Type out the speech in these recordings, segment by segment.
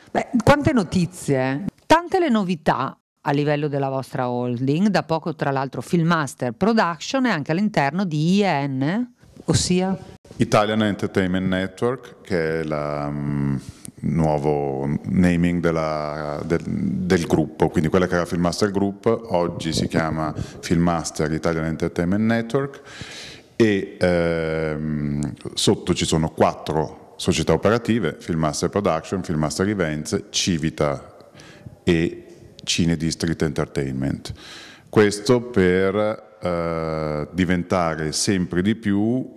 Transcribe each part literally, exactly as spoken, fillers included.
Beh, quante notizie, tante le novità a livello della vostra holding, da poco tra l'altro Filmmaster Production e anche all'interno di I E N, ossia Italian Entertainment Network, che è il um, nuovo naming della, del, del gruppo, quindi quella che era Filmmaster Group, oggi si chiama Filmmaster Italian Entertainment Network e ehm, sotto ci sono quattro società operative: Filmmaster Production, Filmmaster Events, Civita e Cine District Entertainment. Questo per eh, diventare sempre di più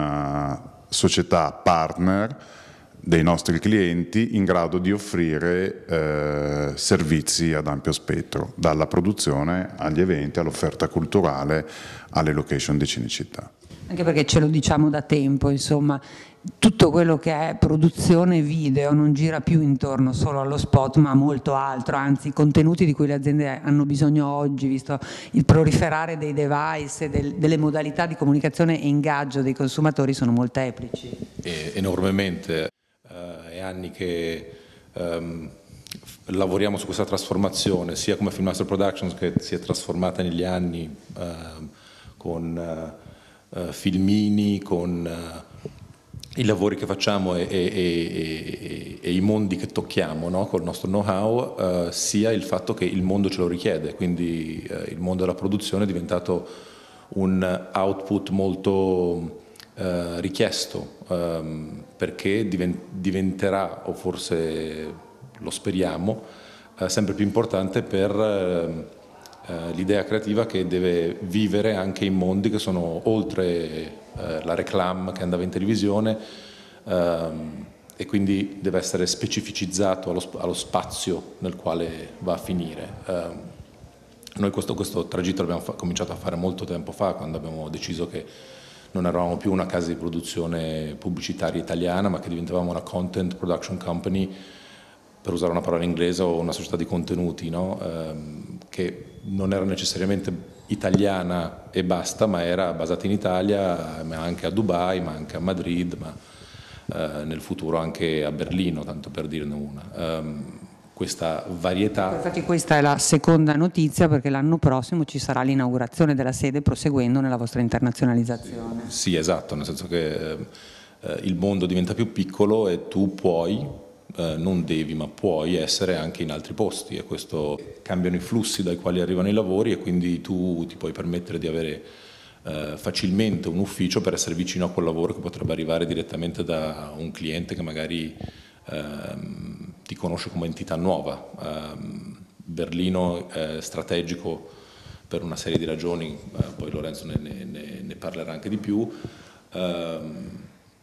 una società partner dei nostri clienti in grado di offrire eh, servizi ad ampio spettro, dalla produzione agli eventi, all'offerta culturale, alle location di Cinecittà. Anche perché ce lo diciamo da tempo, insomma, tutto quello che è produzione video non gira più intorno solo allo spot, ma a molto altro, anzi i contenuti di cui le aziende hanno bisogno oggi, visto il proliferare dei device e del, delle modalità di comunicazione e ingaggio dei consumatori, sono molteplici. E, enormemente, uh, è anni che um, lavoriamo su questa trasformazione, sia come Filmmaster Productions, che si è trasformata negli anni uh, con uh, Uh, filmini, con uh, i lavori che facciamo e, e, e, e i mondi che tocchiamo, no? Col nostro know-how, uh, sia il fatto che il mondo ce lo richiede, quindi uh, il mondo della produzione è diventato un output molto uh, richiesto, um, perché diven- diventerà, o forse lo speriamo, uh, sempre più importante per uh, Uh, l'idea creativa che deve vivere anche in mondi che sono oltre uh, la reclame che andava in televisione, uh, e quindi deve essere specificizzato allo, allo spazio nel quale va a finire. Uh, noi questo, questo tragitto l'abbiamo fa- cominciato a fare molto tempo fa, quando abbiamo deciso che non eravamo più una casa di produzione pubblicitaria italiana, ma che diventavamo una content production company, per usare una parola inglese, o una società di contenuti, no? um, che non era necessariamente italiana e basta, ma era basata in Italia, ma anche a Dubai, ma anche a Madrid, ma uh, nel futuro anche a Berlino, tanto per dirne una. Um, questa varietà... Infatti questa è la seconda notizia, perché l'anno prossimo ci sarà l'inaugurazione della sede, proseguendo nella vostra internazionalizzazione. Sì, sì, esatto, nel senso che eh, il mondo diventa più piccolo e tu puoi... Uh, non devi, ma puoi essere anche in altri posti, e questo cambiano i flussi dai quali arrivano i lavori, e quindi tu ti puoi permettere di avere uh, facilmente un ufficio per essere vicino a quel lavoro che potrebbe arrivare direttamente da un cliente che magari uh, ti conosce come entità nuova. Uh, Berlino è strategico per una serie di ragioni, uh, poi Lorenzo ne, ne, ne parlerà anche di più. Uh,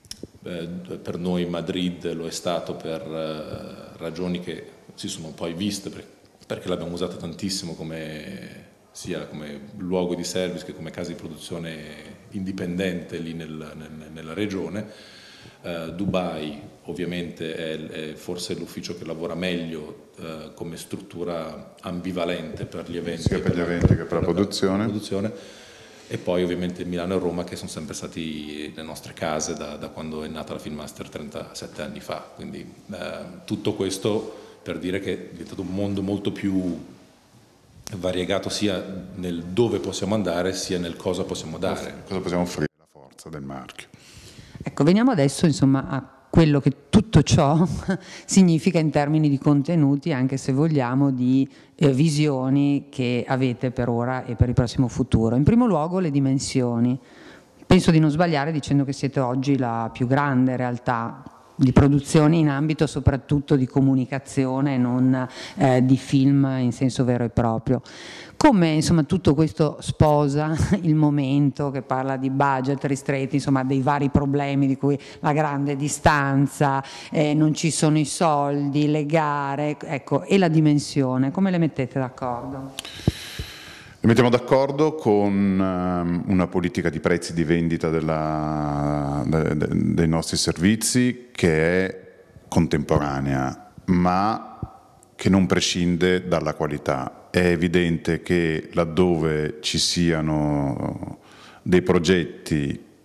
Per noi Madrid lo è stato per ragioni che si sono poi viste, perché l'abbiamo usata tantissimo come, sia come luogo di service che come casa di produzione indipendente lì nel, nel, nella regione. Uh, Dubai ovviamente è, è forse l'ufficio che lavora meglio uh, come struttura ambivalente per gli eventi, sia per gli eventi che per la produzione. La produzione. E poi ovviamente Milano e Roma, che sono sempre stati le nostre case da, da quando è nata la Filmmaster trentasette anni fa, quindi eh, tutto questo per dire che è diventato un mondo molto più variegato, sia nel dove possiamo andare sia nel cosa possiamo dare. Cosa possiamo offrire, la forza del marchio. Ecco, veniamo adesso insomma a quello che tutto ciò significa in termini di contenuti, anche se vogliamo di eh, visioni che avete per ora e per il prossimo futuro. In primo luogo le dimensioni. Penso di non sbagliare dicendo che siete oggi la più grande realtà di produzioni in ambito soprattutto di comunicazione, non eh, di film in senso vero e proprio. Come insomma tutto questo sposa il momento che parla di budget ristretti, insomma dei vari problemi di cui la grande distanza, eh, non ci sono i soldi, le gare, ecco, e la dimensione, come le mettete d'accordo? Ci mettiamo d'accordo con um, una politica di prezzi di vendita della, de, de, dei nostri servizi che è contemporanea, ma che non prescinde dalla qualità. È evidente che laddove ci siano dei progetti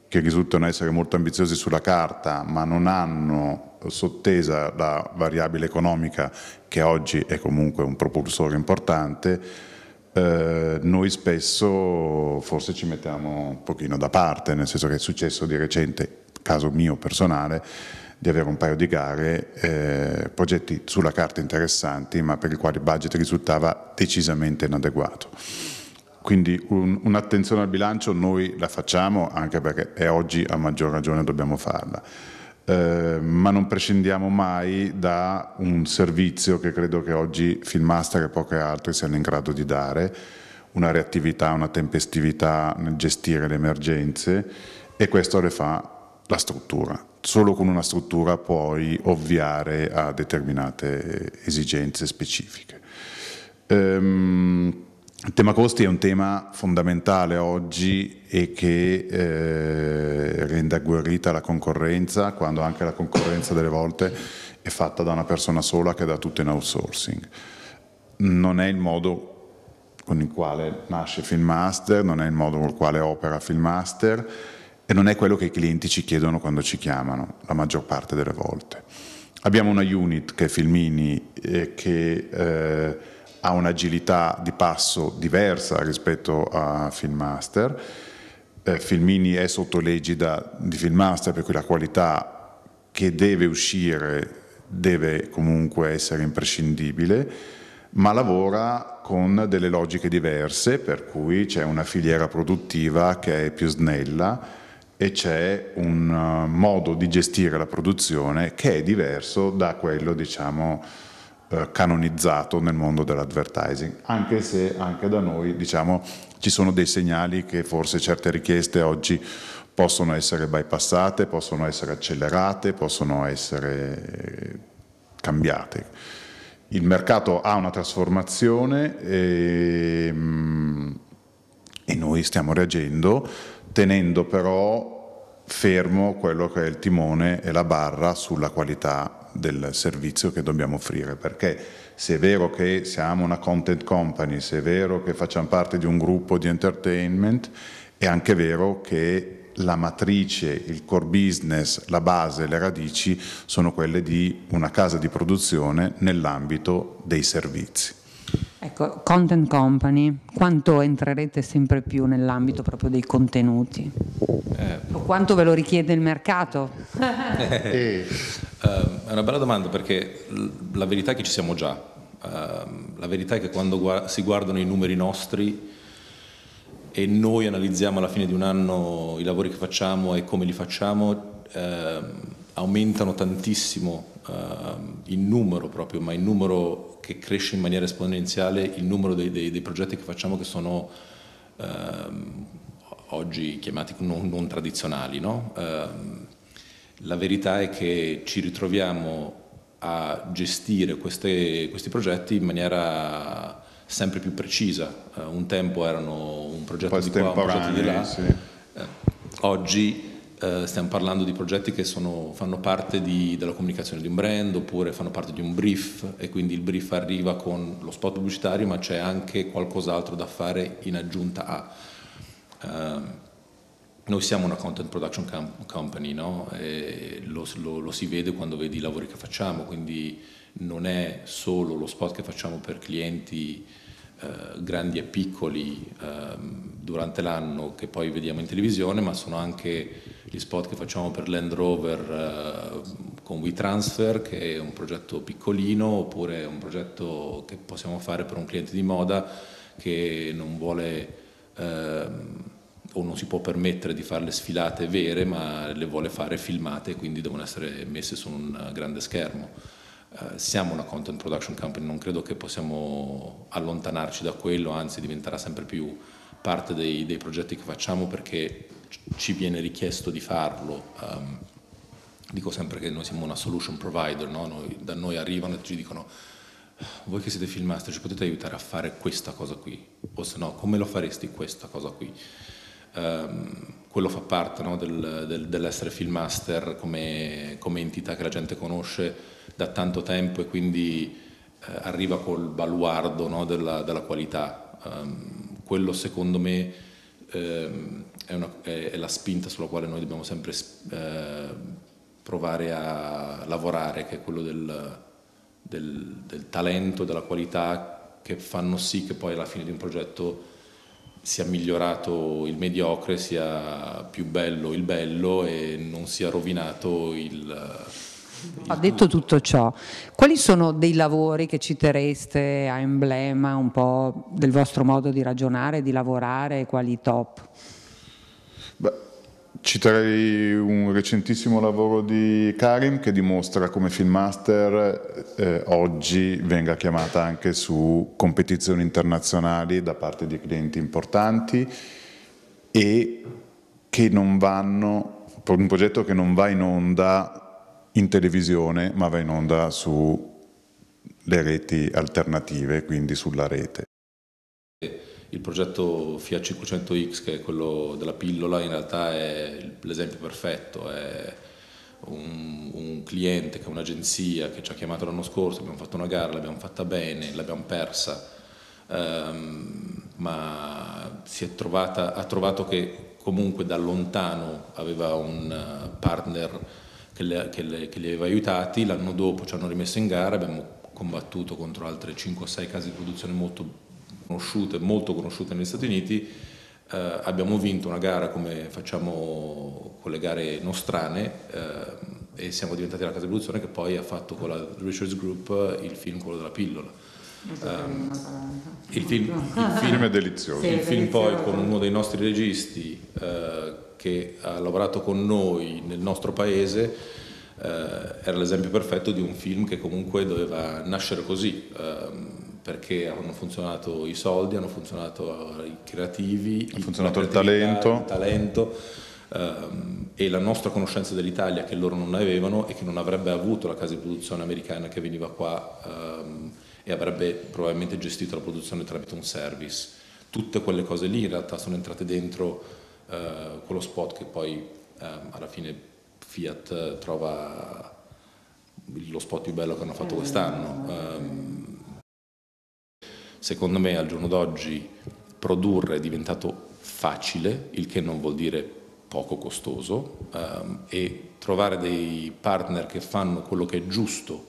che risultano essere molto ambiziosi sulla carta, ma non hanno sottesa la variabile economica, che oggi è comunque un propulsore importante, eh, noi spesso forse ci mettiamo un pochino da parte, nel senso che è successo di recente, caso mio personale, di avere un paio di gare, eh, progetti sulla carta interessanti, ma per i quali il budget risultava decisamente inadeguato. Quindi un, un'attenzione al bilancio noi la facciamo, anche perché è oggi a maggior ragione dobbiamo farla, eh, ma non prescindiamo mai da un servizio che credo che oggi Filmmaster e poche altre siano in grado di dare, una reattività, una tempestività nel gestire le emergenze, e questo le fa la struttura. Solo con una struttura puoi ovviare a determinate esigenze specifiche. Ehm, il tema costi è un tema fondamentale oggi e che eh, rende agguerrita la concorrenza, quando anche la concorrenza delle volte è fatta da una persona sola che dà tutto in outsourcing. Non è il modo con il quale nasce Filmmaster, non è il modo con il quale opera Filmmaster, e non è quello che i clienti ci chiedono quando ci chiamano, la maggior parte delle volte. Abbiamo una unit che è Filmini, eh, che eh, ha un'agilità di passo diversa rispetto a Filmmaster. Eh, Filmini è sotto l'egida di Filmmaster, per cui la qualità che deve uscire deve comunque essere imprescindibile, ma lavora con delle logiche diverse, per cui c'è una filiera produttiva che è più snella, e c'è un uh, modo di gestire la produzione che è diverso da quello, diciamo, uh, canonizzato nel mondo dell'advertising, anche se anche da noi, diciamo, ci sono dei segnali che forse certe richieste oggi possono essere bypassate, possono essere accelerate, possono essere cambiate. Il mercato ha una trasformazione e, e noi stiamo reagendo, tenendo però fermo quello che è il timone e la barra sulla qualità del servizio che dobbiamo offrire, perché se è vero che siamo una content company, se è vero che facciamo parte di un gruppo di entertainment, è anche vero che la matrice, il core business, la base, le radici sono quelle di una casa di produzione nell'ambito dei servizi. Ecco, content company, quanto entrerete sempre più nell'ambito proprio dei contenuti? Eh. O quanto ve lo richiede il mercato? eh, uh, è una bella domanda, perché la verità è che ci siamo già. Uh, la verità è che quando gu- si guardano i numeri nostri e noi analizziamo alla fine di un anno i lavori che facciamo e come li facciamo, uh, aumentano tantissimo uh, il numero proprio, ma il numero che cresce in maniera esponenziale, il numero dei, dei, dei progetti che facciamo, che sono ehm, oggi chiamati non, non tradizionali, no? Ehm, la verità è che ci ritroviamo a gestire queste, questi progetti in maniera sempre più precisa. Eh, un tempo erano un progetto un di qua, un progetto di là. Sì. Eh, oggi Uh, stiamo parlando di progetti che sono, fanno parte di, della comunicazione di un brand, oppure fanno parte di un brief, e quindi il brief arriva con lo spot pubblicitario, ma c'è anche qualcos'altro da fare in aggiunta a. Uh, noi siamo una content production com- company, no? E lo, lo, lo si vede quando vedi i lavori che facciamo, quindi non è solo lo spot che facciamo per clienti Uh, grandi e piccoli uh, durante l'anno che poi vediamo in televisione, ma sono anche gli spot che facciamo per Land Rover uh, con WeTransfer, che è un progetto piccolino, oppure un progetto che possiamo fare per un cliente di moda che non vuole uh, o non si può permettere di fare le sfilate vere, ma le vuole fare filmate, quindi devono essere messe su un grande schermo. Uh, siamo una content production company, non credo che possiamo allontanarci da quello, anzi diventerà sempre più parte dei, dei progetti che facciamo, perché ci viene richiesto di farlo. Um, dico sempre che noi siamo una solution provider, no? Noi, da noi arrivano e ci dicono: voi che siete Filmmaster ci potete aiutare a fare questa cosa qui, o se no come lo faresti questa cosa qui? Um, quello fa parte, no, del, del, dell'essere Filmmaster come, come entità che la gente conosce da tanto tempo, e quindi eh, arriva col baluardo, no, della, della qualità. Um, quello secondo me ehm, è, una, è, è la spinta sulla quale noi dobbiamo sempre eh, provare a lavorare, che è quello del, del, del talento, della qualità, che fanno sì che poi alla fine di un progetto sia migliorato il mediocre, sia più bello il bello e non sia rovinato il... Ha detto tutto ciò. Quali sono dei lavori che citereste a emblema un po' del vostro modo di ragionare, di lavorare, quali top? Beh, citerei un recentissimo lavoro di Karim che dimostra come Filmmaster eh, oggi venga chiamata anche su competizioni internazionali da parte di clienti importanti e che non vanno, un progetto che non va in onda in televisione ma va in onda sulle reti alternative, quindi sulla rete. Il progetto Fiat cinquecento X, che è quello della pillola, in realtà è l'esempio perfetto, è un, un cliente che è un'agenzia che ci ha chiamato l'anno scorso, abbiamo fatto una gara, l'abbiamo fatta bene, l'abbiamo persa, ehm, ma si è trovata, ha trovato che comunque da lontano aveva un partner che, le, che, le, che li aveva aiutati. L'anno dopo ci hanno rimesso in gara, abbiamo combattuto contro altre cinque o sei case di produzione molto conosciute, molto conosciute negli Stati Uniti. Eh, abbiamo vinto una gara come facciamo con le gare nostrane eh, e siamo diventati la casa di produzione che poi ha fatto con la Richards Group il film, quello della pillola. Um, il film, il film è delizioso. Il film poi con uno dei nostri registi eh, che ha lavorato con noi nel nostro paese eh, era l'esempio perfetto di un film che comunque doveva nascere così, eh, perché hanno funzionato i soldi, hanno funzionato i creativi, ha funzionato il talento, il talento ehm, e la nostra conoscenza dell'Italia che loro non avevano e che non avrebbe avuto la casa di produzione americana che veniva qua ehm, e avrebbe probabilmente gestito la produzione tramite un service. Tutte quelle cose lì in realtà sono entrate dentro eh, quello spot che poi ehm, alla fine Fiat trova lo spot più bello che hanno fatto quest'anno. Um, secondo me al giorno d'oggi produrre è diventato facile, il che non vuol dire poco costoso, um, e trovare dei partner che fanno quello che è giusto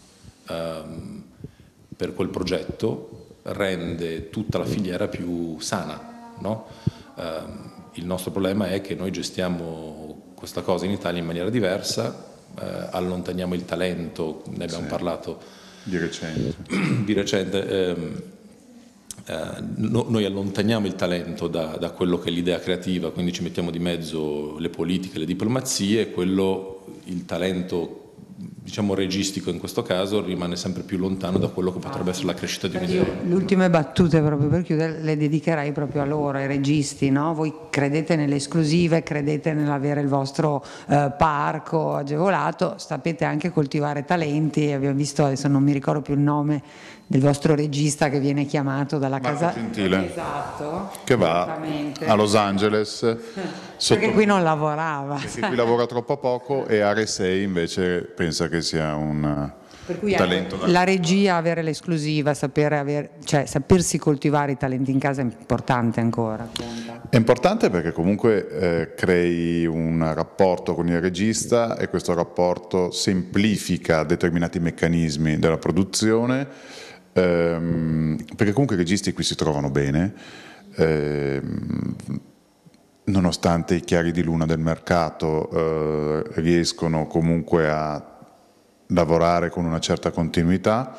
um, per quel progetto rende tutta la filiera più sana, no? Um, il nostro problema è che noi gestiamo questa cosa in Italia in maniera diversa, eh, allontaniamo il talento, ne abbiamo sì. parlato di recente, di recente ehm, eh, no, noi allontaniamo il talento da, da quello che è l'idea creativa, quindi ci mettiamo di mezzo le politiche, le diplomazie, e quello, il talento diciamo registico in questo caso, rimane sempre più lontano da quello che potrebbe essere la crescita di un'idea. Le ultime battute proprio per chiudere le dedicherei proprio a loro, ai registi, no? Voi credete nelle esclusive, credete nell'avere il vostro eh, parco agevolato, sapete anche coltivare talenti. Abbiamo visto, adesso non mi ricordo più il nome del vostro regista che viene chiamato dalla Marco casa Gentile, esatto, che va a Los Angeles sotto... perché qui non lavorava, perché qui lavora troppo poco, e Are sei invece pensa che sia un per cui talento la da... regia, avere l'esclusiva, sapere avere, cioè sapersi coltivare i talenti in casa è importante ancora. Conta. È importante perché comunque eh, crei un rapporto con il regista e questo rapporto semplifica determinati meccanismi della produzione, ehm, perché comunque i registi qui si trovano bene, ehm, nonostante i chiari di luna del mercato eh, riescono comunque a lavorare con una certa continuità.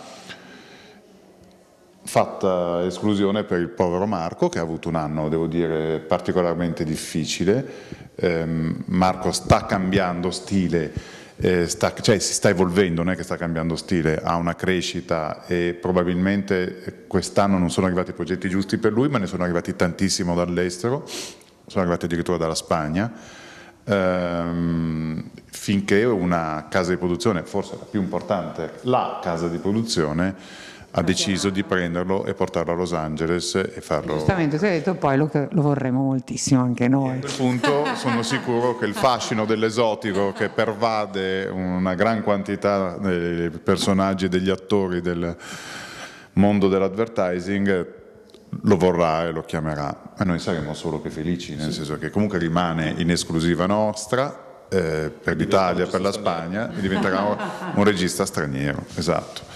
Fatta esclusione per il povero Marco, che ha avuto un anno, devo dire, particolarmente difficile. Eh, Marco sta cambiando stile, eh, sta, cioè si sta evolvendo, non è che sta cambiando stile, ha una crescita e probabilmente quest'anno non sono arrivati i progetti giusti per lui, ma ne sono arrivati tantissimo dall'estero, sono arrivati addirittura dalla Spagna. Ehm, finché una casa di produzione, forse la più importante, la casa di produzione, ha deciso di prenderlo e portarlo a Los Angeles e farlo. Giustamente, tu hai detto poi lo, lo vorremmo moltissimo anche noi. A quel punto sono sicuro che il fascino dell'esotico che pervade una gran quantità dei personaggi e degli attori del mondo dell'advertising lo vorrà e lo chiamerà, e noi saremo solo che felici, nel sì. senso che comunque rimane in esclusiva nostra eh, per l'Italia, per la Spagna, e diventerà un regista straniero, esatto.